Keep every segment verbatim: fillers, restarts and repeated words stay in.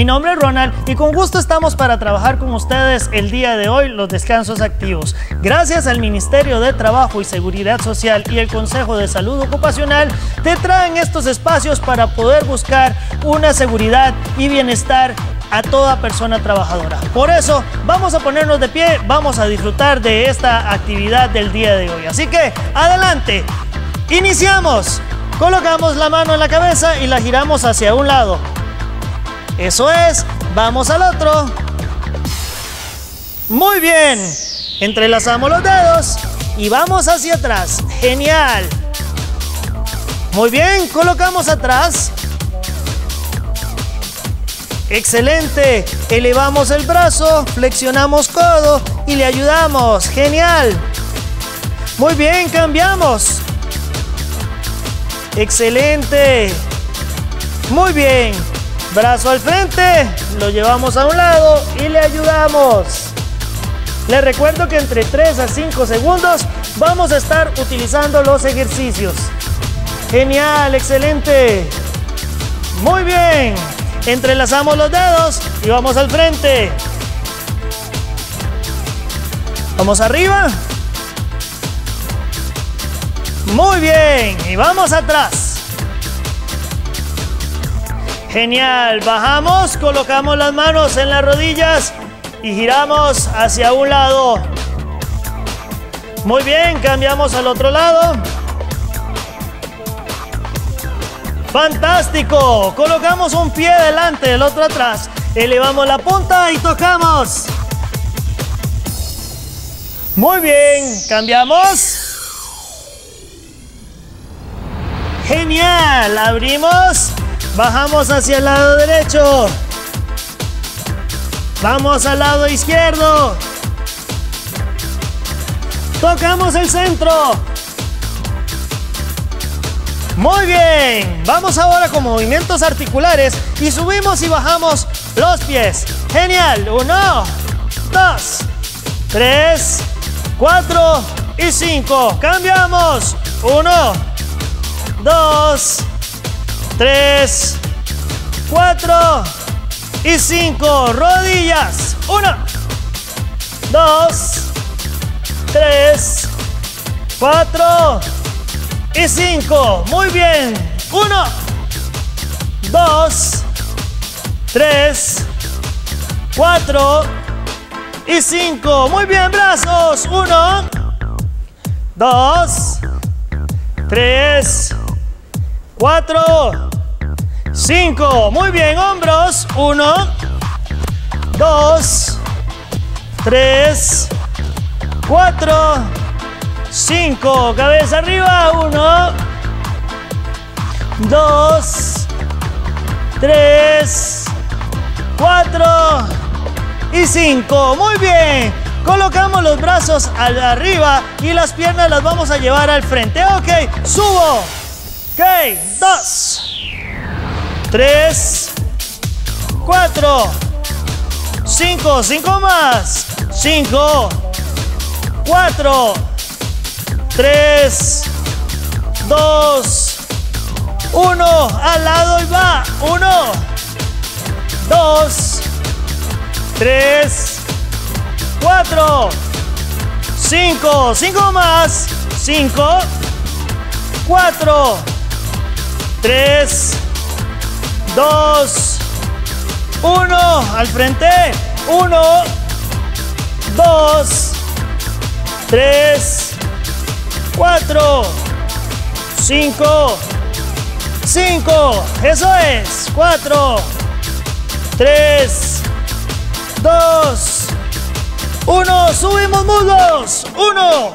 Mi nombre es Ronald y con gusto estamos para trabajar con ustedes el día de hoy los descansos activos. Gracias al Ministerio de Trabajo y Seguridad Social y el Consejo de Salud Ocupacional te traen estos espacios para poder buscar una seguridad y bienestar a toda persona trabajadora. Por eso vamos a ponernos de pie, vamos a disfrutar de esta actividad del día de hoy. Así que adelante, iniciamos. Colocamos la mano en la cabeza y la giramos hacia un lado. Eso es, vamos al otro. Muy bien, entrelazamos los dedos y vamos hacia atrás. Genial. Muy bien, colocamos atrás. Excelente, elevamos el brazo, flexionamos codo y le ayudamos. Genial. Muy bien, cambiamos. Excelente. Muy bien. Brazo al frente, lo llevamos a un lado y le ayudamos. Les recuerdo que entre tres a cinco segundos vamos a estar utilizando los ejercicios. Genial, excelente. Muy bien. Entrelazamos los dedos y vamos al frente. Vamos arriba. Muy bien. Y vamos atrás. Genial, bajamos, colocamos las manos en las rodillas y giramos hacia un lado. Muy bien, cambiamos al otro lado. Fantástico, colocamos un pie delante, el otro atrás. Elevamos la punta y tocamos. Muy bien, cambiamos. Genial, abrimos. Bajamos hacia el lado derecho. Vamos al lado izquierdo. Tocamos el centro. Muy bien. Vamos ahora con movimientos articulares y subimos y bajamos los pies. Genial. Uno, dos, tres, cuatro y cinco. Cambiamos. Uno, dos, tres, cuatro y cinco. Rodillas. Uno, dos, tres, cuatro y cinco. Muy bien. Uno, dos, tres, cuatro y cinco. Muy bien. Brazos. Uno, dos, tres, cuatro, cinco. Muy bien, hombros. Uno, dos, tres, cuatro, cinco. Cabeza arriba. Uno, dos, tres, cuatro y cinco. Muy bien. Colocamos los brazos arriba y las piernas las vamos a llevar al frente. Ok, subo. Ok, dos, tres, cuatro, cinco, cinco más, cinco, cuatro, tres, dos, uno, al lado y va, uno, dos, tres, cuatro, cinco, cinco más, cinco, cuatro, tres, dos, uno, al frente, uno, dos, tres, cuatro, cinco, cinco, eso es, cuatro, tres, dos, uno, subimos muslos, uno,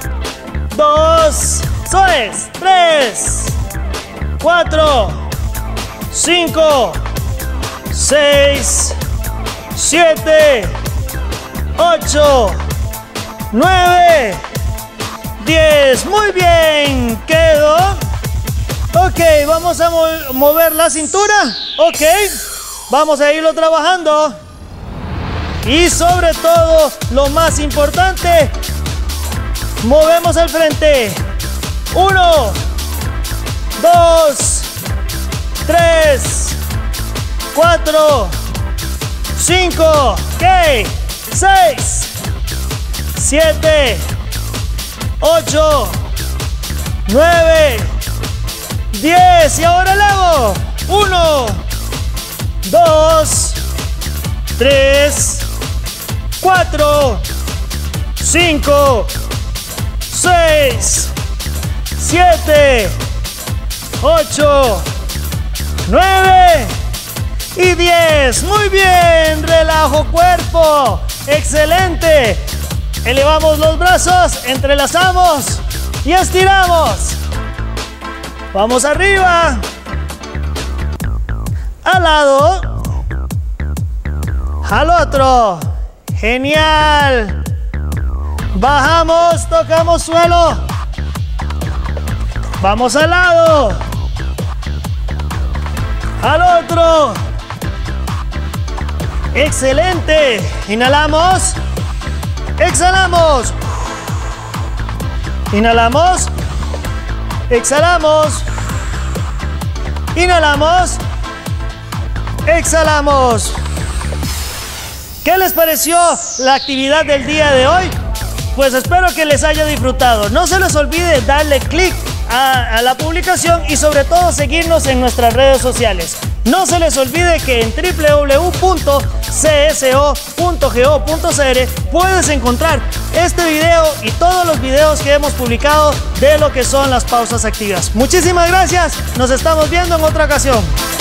dos, eso es, tres, cuatro, cinco, seis, siete, ocho, nueve, diez. Muy bien, quedó. Ok, vamos a mo mover la cintura. Ok, vamos a irlo trabajando. Y sobre todo, lo más importante, movemos al frente. Uno, dos, tres, cuatro, cinco, ¿qué? seis, siete, ocho, nueve, diez. Y ahora el hago. uno, dos, tres, cuatro, cinco, seis, siete, ocho, nueve y diez. Muy bien, relajo cuerpo. Excelente. Elevamos los brazos, entrelazamos y estiramos. Vamos arriba. Al lado. Al otro. Genial. Bajamos, tocamos suelo. Vamos al lado. Al otro. Excelente. Inhalamos. Exhalamos. Inhalamos. Exhalamos. Inhalamos. Exhalamos. ¿Qué les pareció la actividad del día de hoy? Pues espero que les haya disfrutado. No se les olvide darle clic a, a la publicación y sobre todo seguirnos en nuestras redes sociales. No se les olvide que en w w w punto c s o punto go punto c r puedes encontrar este video y todos los videos que hemos publicado de lo que son las pausas activas. Muchísimas gracias. Nos estamos viendo en otra ocasión.